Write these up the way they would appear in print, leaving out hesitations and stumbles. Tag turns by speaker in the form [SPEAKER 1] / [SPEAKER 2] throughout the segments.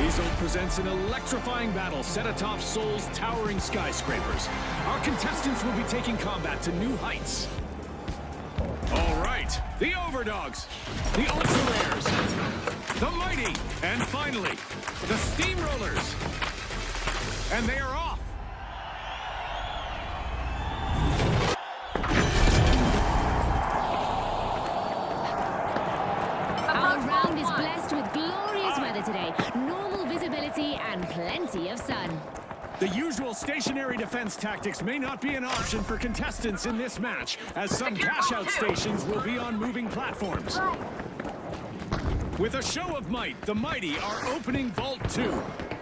[SPEAKER 1] Zone presents an electrifying battle set atop Seoul's towering skyscrapers. Our contestants will be taking combat to new heights. All right, the Overdogs, the Ultra Rares, the Mighty, and finally, the Steamrollers. And they are off.
[SPEAKER 2] Our round is blessed with glorious weather today, normal visibility and plenty of sun.
[SPEAKER 1] The usual stationary defense tactics may not be an option for contestants in this match, as some cash-out stations will be on moving platforms. With a show of might, the Mighty are opening Vault 2.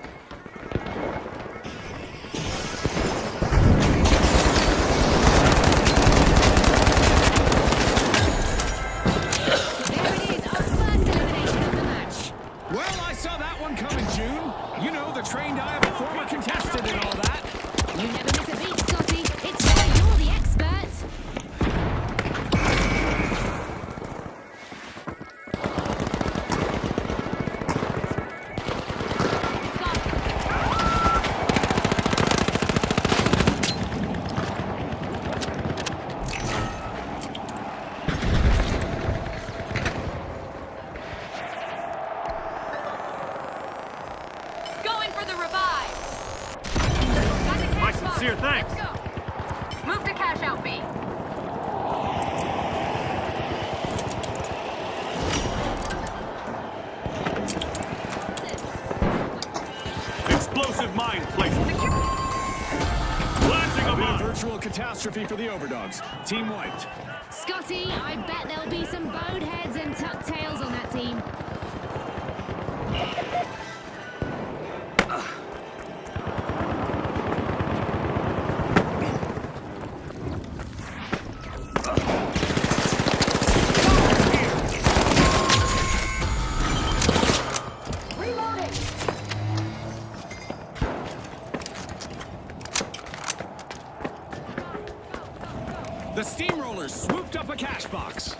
[SPEAKER 1] You know, the trained eye of a former contestant and all that.
[SPEAKER 2] You never miss a beat, Scotty. It's why you're the expert.
[SPEAKER 3] Sincere thanks.
[SPEAKER 4] Let's go. Move to cash out B.
[SPEAKER 3] Explosive mine placement. Planting a mine.
[SPEAKER 1] Virtual catastrophe for the Overdogs. Team wiped.
[SPEAKER 2] Scotty, I bet there'll be some boneheads and tuck tails on that team.
[SPEAKER 1] The Steamrollers swooped up a cash box.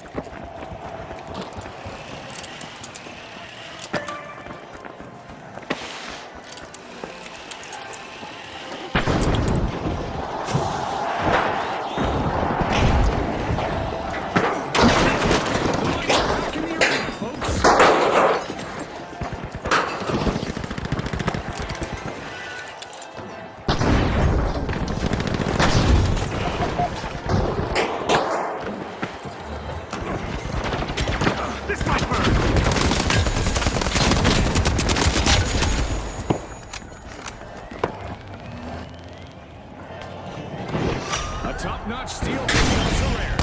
[SPEAKER 1] Top-notch steel from the Ultra Rares.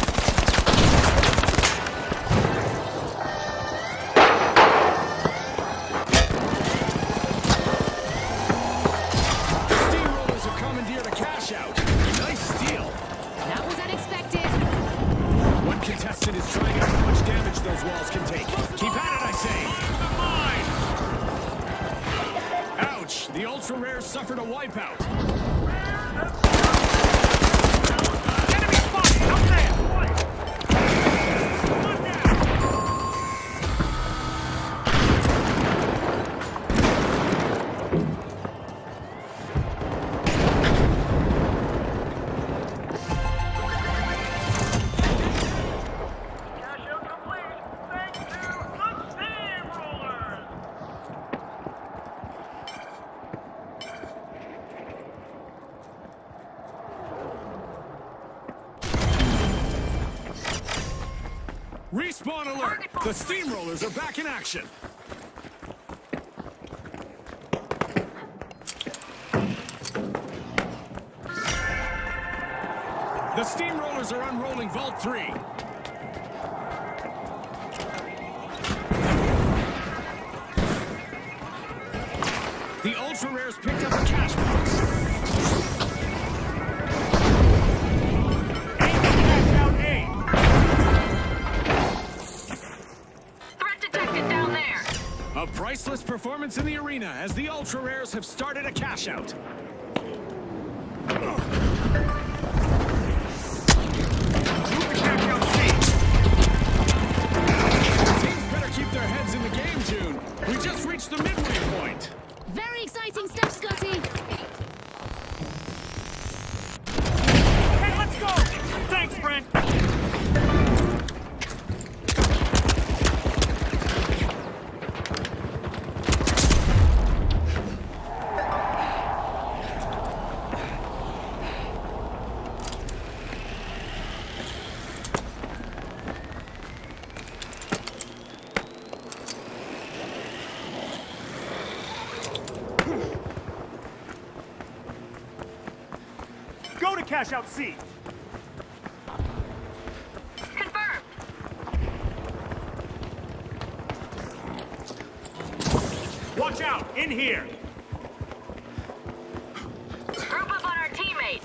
[SPEAKER 1] The Steamrollers have commandeered a cash-out. Nice steal.
[SPEAKER 2] That was unexpected.
[SPEAKER 1] One contestant is trying out how much damage those walls can take. Keep at it, I say. Ouch! The Ultra Rares suffered a wipeout. Respawn alert! The Steamrollers are back in action! The Steamrollers are unrolling Vault 3. The Ultra Rares picked up a cash box. A priceless performance in the arena as the Ultra Rares have started a cash-out. Teams better keep their heads in the game, June. We just reached the midway point.
[SPEAKER 2] Very exciting stuff, Scotty.
[SPEAKER 3] Hey, let's go! Thanks, friend! Go to cash out C.
[SPEAKER 4] Confirmed.
[SPEAKER 3] Watch out, in here.
[SPEAKER 4] Group up on our teammate.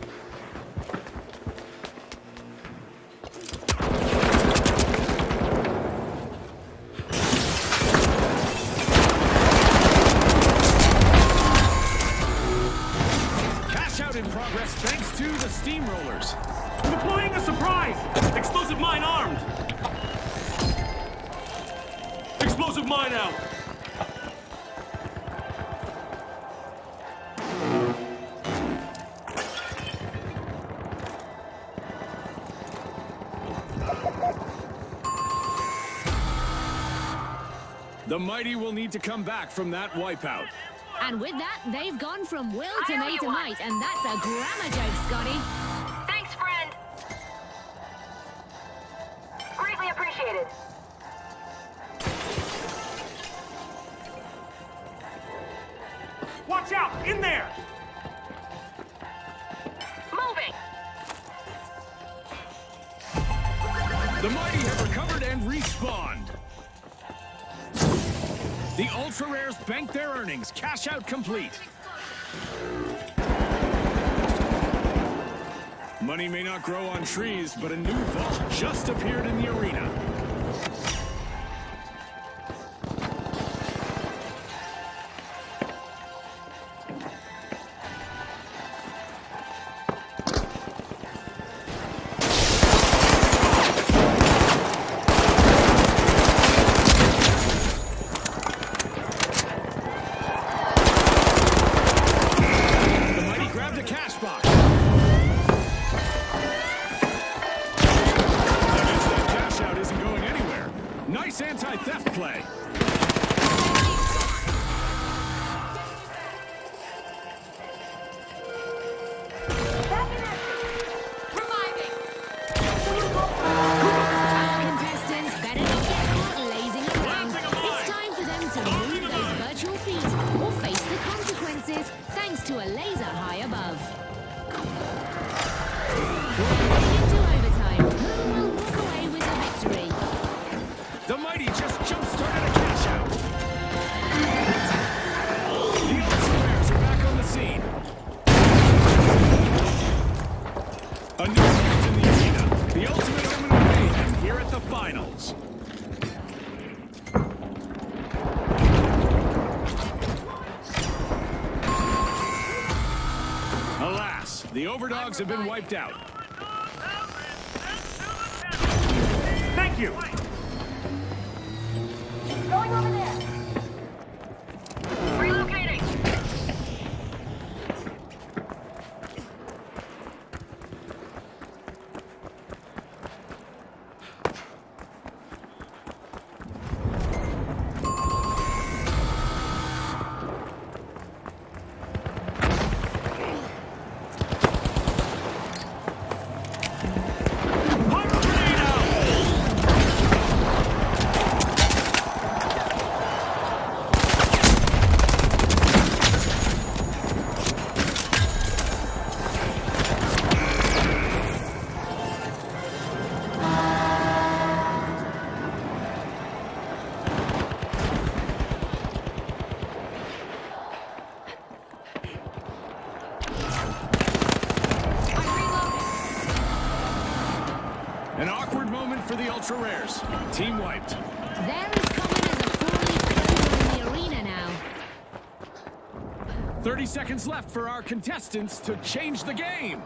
[SPEAKER 1] Cash out in progress thanks to the steamrollers.
[SPEAKER 3] Deploying a surprise! Explosive mine armed! Explosive mine out!
[SPEAKER 1] The mighty will need to come back from that wipeout.
[SPEAKER 2] And with that, they've gone from will to may to might, and that's a grammar joke, Scotty.
[SPEAKER 4] Thanks, friend. Greatly appreciated.
[SPEAKER 3] Watch out, in there!
[SPEAKER 4] Moving.
[SPEAKER 1] The mighty have recovered and respawned. The ultra rares bank their earnings. Cash out complete. Money may not grow on trees, but a new vault just appeared in the arena. Nice anti-theft play.
[SPEAKER 2] Contestants better not get caught lazing around. It's time for them to move those virtual feet or face the consequences thanks to a laser high above. Into overtime. Who will walk away with the victory?
[SPEAKER 1] The mighty just jump-started a cash out. The Ultra-Rares are back on the scene. A new match in the arena. The ultimate omen of mayhem here at the finals. Alas, the Overdogs have been wiped out.
[SPEAKER 3] Thank you!
[SPEAKER 4] Going over there. Relocating.
[SPEAKER 1] An awkward moment for the Ultra-Rares. Team wiped.
[SPEAKER 2] They're as common as a four-leaf clover in the arena now.
[SPEAKER 1] 30 seconds left for our contestants to change the game.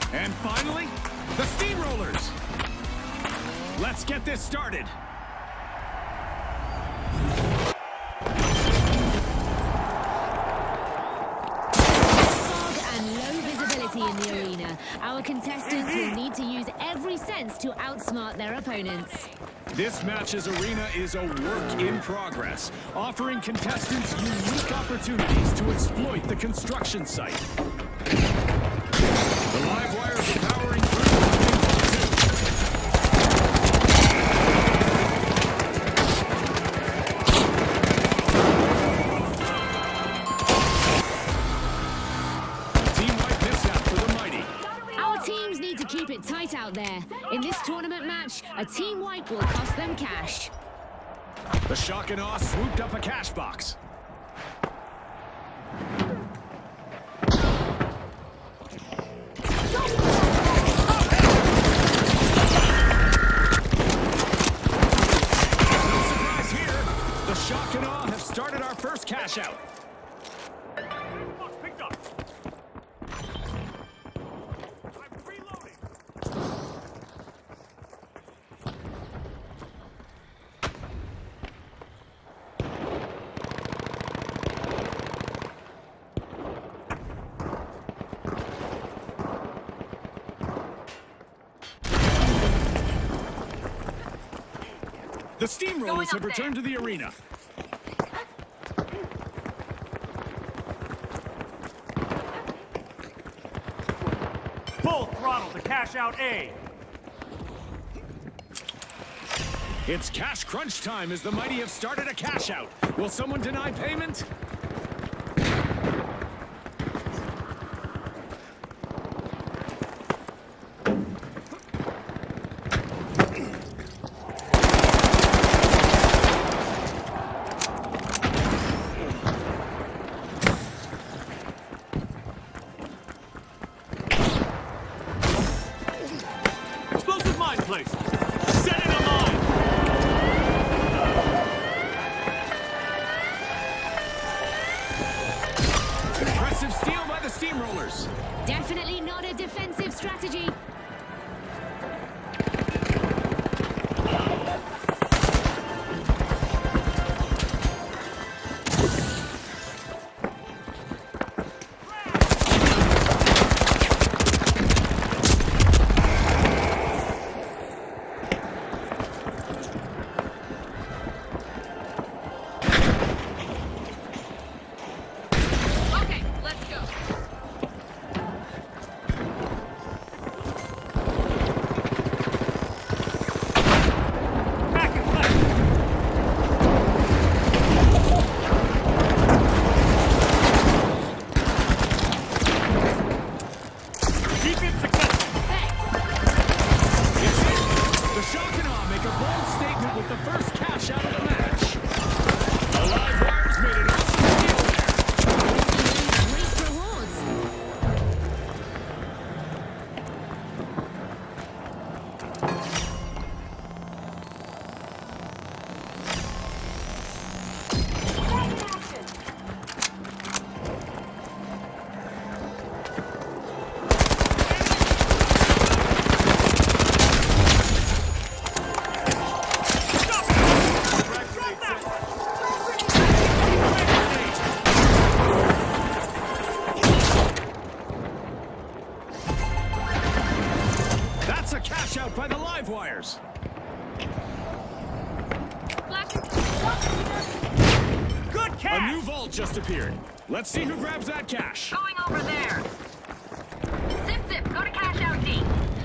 [SPEAKER 1] And finally, the Steamrollers. Let's get this started.
[SPEAKER 2] Fog and low visibility in the arena. Our contestants will need to use every sense to outsmart their opponents.
[SPEAKER 1] This match's arena is a work in progress, offering contestants unique opportunities to exploit the construction site. The live wires are powering through. Team-wide mishap for the Mighty.
[SPEAKER 2] Our teams need to keep it tight out there. In this tournament match, a team wipe will cost them cash.
[SPEAKER 1] The Shock and Awe swooped up a cash box. No surprise here. The Shock and Awe have started our first cash out.
[SPEAKER 3] Box picked up. I'm reloading.
[SPEAKER 1] The Steamrollers have returned to the arena.
[SPEAKER 3] Full throttle to cash out A.
[SPEAKER 1] It's cash crunch time as the Mighty have started a cash out. Will someone deny payment?
[SPEAKER 3] Explosive mine placed. Set in a mine.
[SPEAKER 1] Impressive steal by the Steamrollers.
[SPEAKER 2] Definitely not a defensive strategy.
[SPEAKER 4] Okay, let's go.
[SPEAKER 3] Back and left. Defense successful.
[SPEAKER 1] It's in. The Shock and Awe make a bold statement with the first cash out of the match. The live wires made an awesome steal there.
[SPEAKER 2] Great rewards.
[SPEAKER 1] That's a cash out by the live wires.
[SPEAKER 3] Good
[SPEAKER 1] A
[SPEAKER 3] catch.
[SPEAKER 1] new vault just appeared. Let's see who grabs that cash.
[SPEAKER 4] Going over there. Zip, zip. Go to cash out D.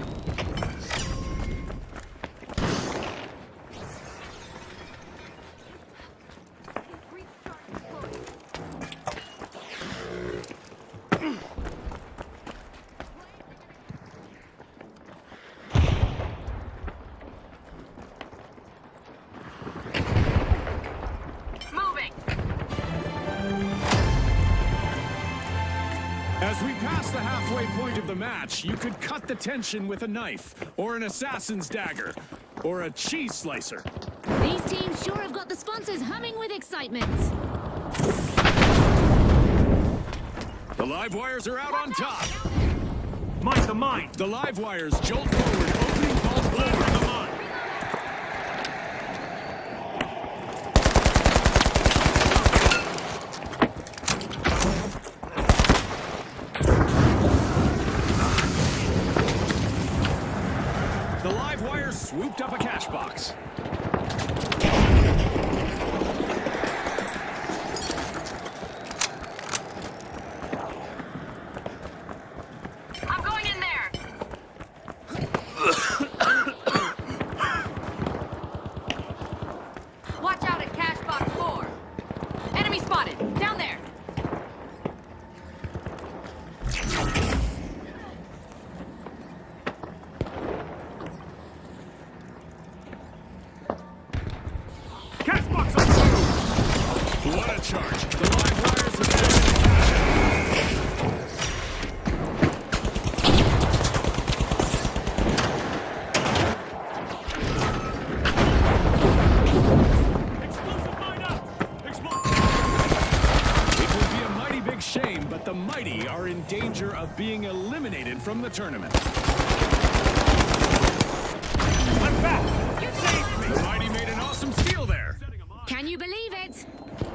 [SPEAKER 4] Moving.
[SPEAKER 1] As we pass the halfway point of the match, you could cut the tension with a knife, or an assassin's dagger, or a cheese slicer.
[SPEAKER 2] These teams sure have got the sponsors humming with excitement.
[SPEAKER 1] The live wires are out on top.
[SPEAKER 3] Mind the mine!
[SPEAKER 1] The live wires jolt forward, opening vault
[SPEAKER 3] Over
[SPEAKER 1] floor.
[SPEAKER 3] the mine!
[SPEAKER 1] The live wires swooped up a cash box.
[SPEAKER 4] I'm going in there. Watch out at cash box 4. Enemy spotted. Down there.
[SPEAKER 3] Cash box on the move!
[SPEAKER 1] What a charge. The live wires have turned into cash
[SPEAKER 3] Explosive mine out! Explode!
[SPEAKER 1] It would be a mighty big shame, but the mighty are in danger of being eliminated from the tournament.
[SPEAKER 3] I'm back! You saved me!
[SPEAKER 1] The mighty made an awesome steal there.
[SPEAKER 3] Setting a mine.
[SPEAKER 2] Can you believe it?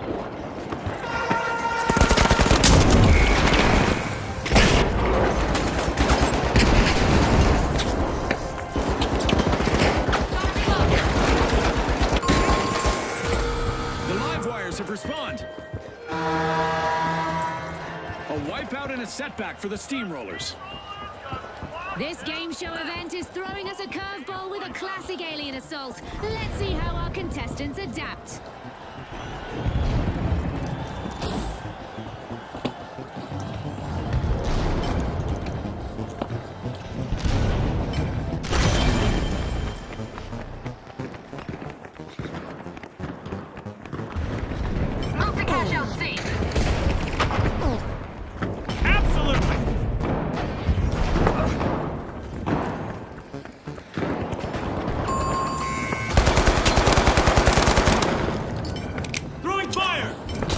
[SPEAKER 1] The live wires have respawned. A wipeout and a setback for the Steamrollers.
[SPEAKER 2] This game show event is throwing us a curveball with a classic alien assault. Let's see how our contestants adapt.
[SPEAKER 4] Move to cash out C.
[SPEAKER 3] Absolutely! Throwing fire!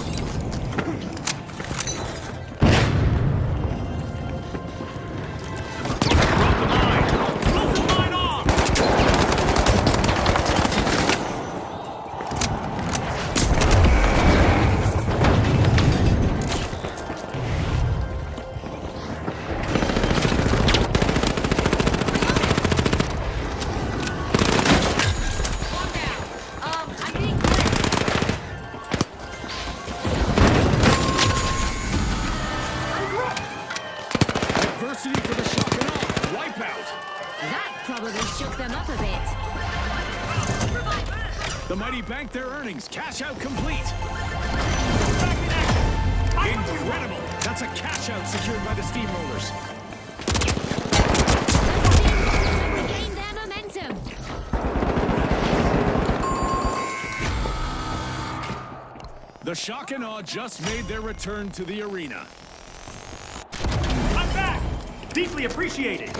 [SPEAKER 3] Drop the mine! Explosive mine off!
[SPEAKER 4] One down. I'm being clear.
[SPEAKER 1] Adversity for the shock and awe. Wipeout.
[SPEAKER 2] That probably shook them up a bit.
[SPEAKER 1] The mighty banked their earnings. Cash out complete.
[SPEAKER 3] Back in action!
[SPEAKER 1] Incredible. That's a cash out secured by the Steamrollers.
[SPEAKER 2] Regain their momentum.
[SPEAKER 1] The shock and awe just made their return to the arena.
[SPEAKER 3] I'm back! Deeply appreciated!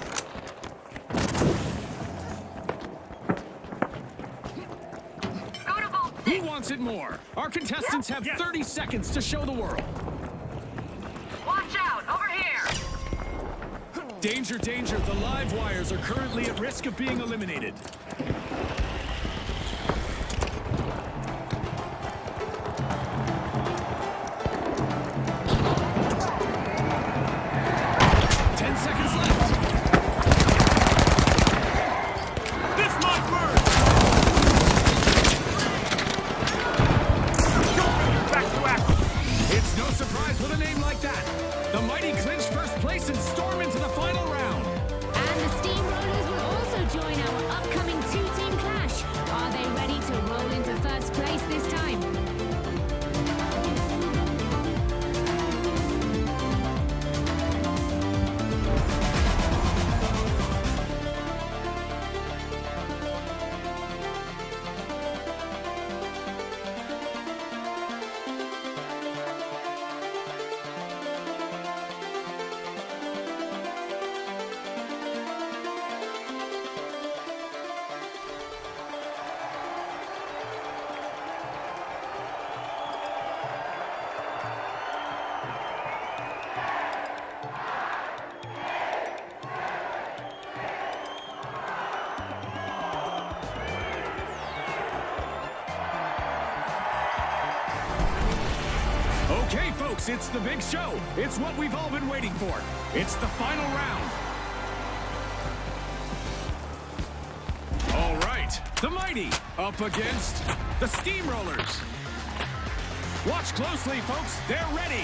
[SPEAKER 4] Go to vault
[SPEAKER 1] Who
[SPEAKER 4] 6.
[SPEAKER 1] wants it more? Our contestants have
[SPEAKER 3] Yeah.
[SPEAKER 1] 30 seconds to show the world.
[SPEAKER 4] Watch out. Over here.
[SPEAKER 1] Danger, danger. The live wires are currently at risk of being eliminated.
[SPEAKER 3] This might work! Back to action!
[SPEAKER 1] It's no surprise with a name like that. The mighty clinch first place and storm into the final round.
[SPEAKER 2] And the Steamrollers will also join our upcoming two-team clash. Are they ready to roll into first place this time?
[SPEAKER 1] folks, it's the big show. It's what we've all been waiting for. It's the final round. All right, the Mighty up against the Steamrollers. Watch closely, folks. They're ready.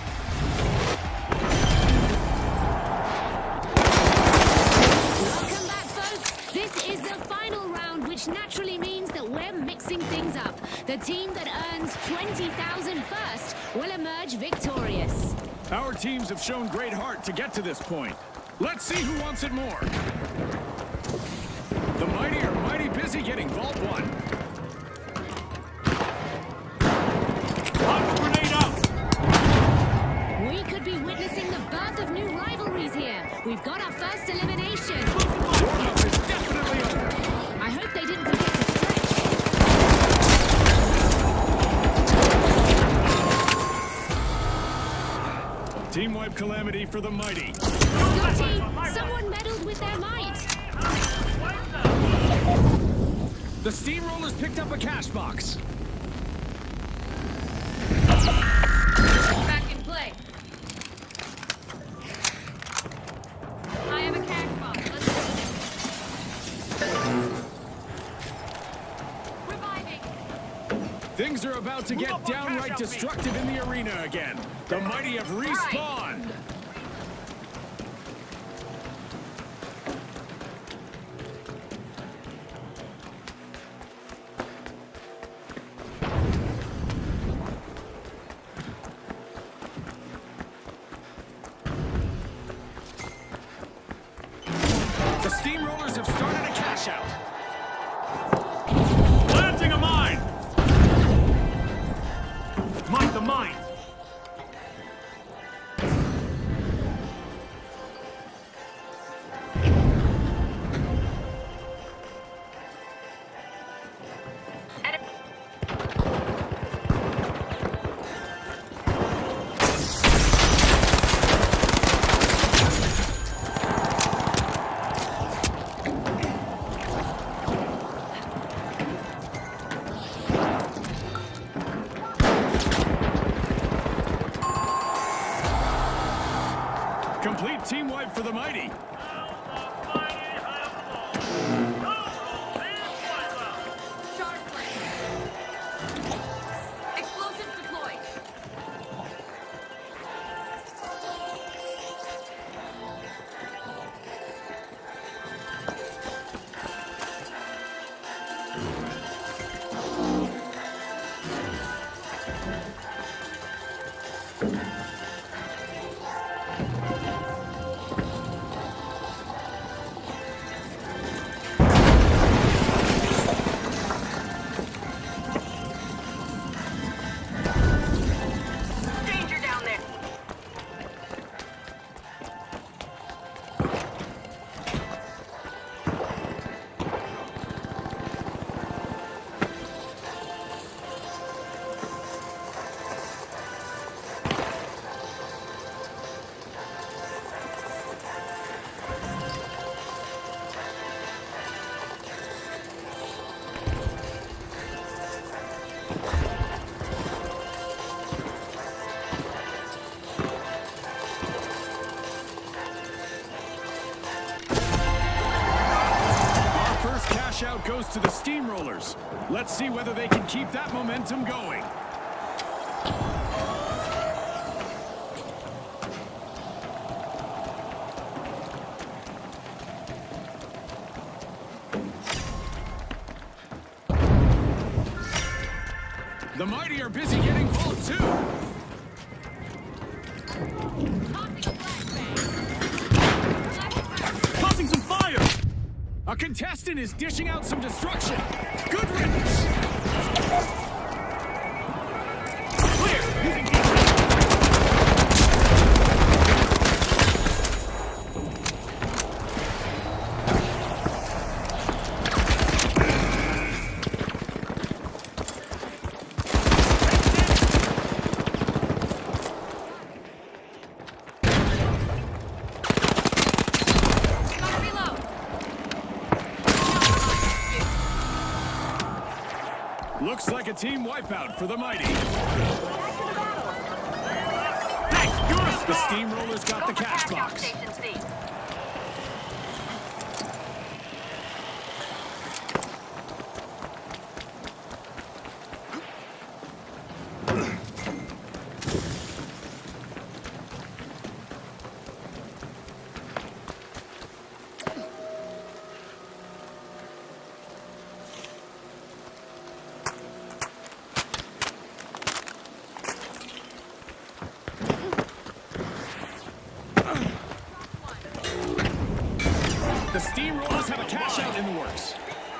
[SPEAKER 2] Welcome back, folks. This is the final round, which naturally means that we're mixing things up. The team that earns 20,000 first will emerge victorious.
[SPEAKER 1] Our teams have shown great heart to get to this point. Let's see who wants it more. The Mighty are mighty busy getting Vault 1.
[SPEAKER 3] Launch grenade out!
[SPEAKER 2] We could be witnessing the birth of new rivalries here. We've got our first elimination.
[SPEAKER 1] Warm-up is definitely over.
[SPEAKER 2] I hope they didn't forget to stretch.
[SPEAKER 1] Team wipe calamity for the Mighty.
[SPEAKER 2] Scotty, someone meddled with their might.
[SPEAKER 1] The Steamrollers picked up a cash box.
[SPEAKER 4] Back in play. I have a cash box. Let's do this. Reviving.
[SPEAKER 1] Things are about to get downright destructive in the arena again. The Mighty have respawned. The Steamrollers have started a cash out.
[SPEAKER 3] Planting a mine! Mine the mine!
[SPEAKER 1] Complete team wipe for the Mighty.
[SPEAKER 4] Charge plane. Explosives deployed. Danger down there.
[SPEAKER 1] Our first cash out goes to the Steamrollers. Let's see whether they can keep that momentum going. The Mighty are busy getting Vault 2.
[SPEAKER 3] Tossing some fire!
[SPEAKER 1] A contestant is dishing out some destruction. Good riddance.
[SPEAKER 3] Clear! Using defense!
[SPEAKER 4] Gotta reload.
[SPEAKER 1] Looks like a team wipeout for the Mighty.
[SPEAKER 4] Back to the battle.
[SPEAKER 1] The steamrollers got the cash box.
[SPEAKER 4] Station C.
[SPEAKER 1] The steamrollers have a cash out in the works.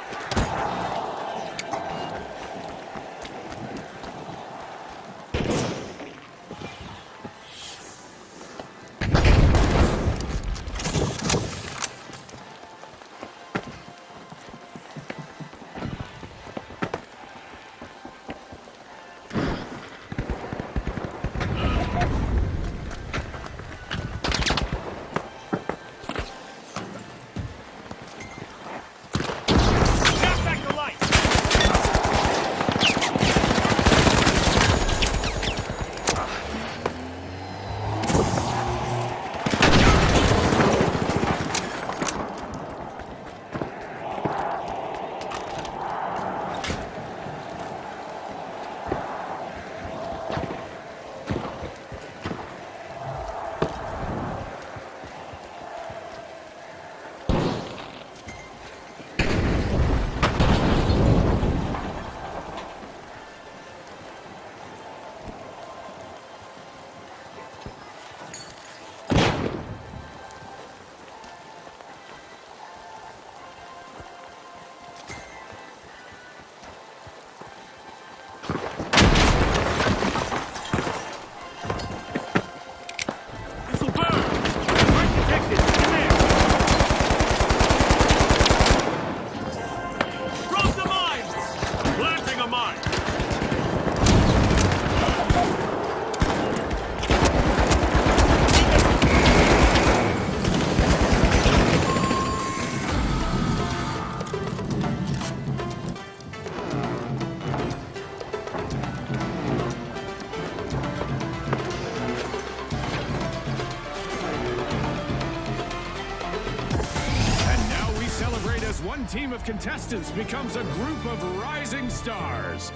[SPEAKER 1] One team of contestants becomes a group of rising stars.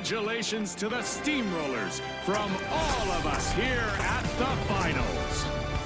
[SPEAKER 1] Congratulations to the Steamrollers from all of us here at the finals.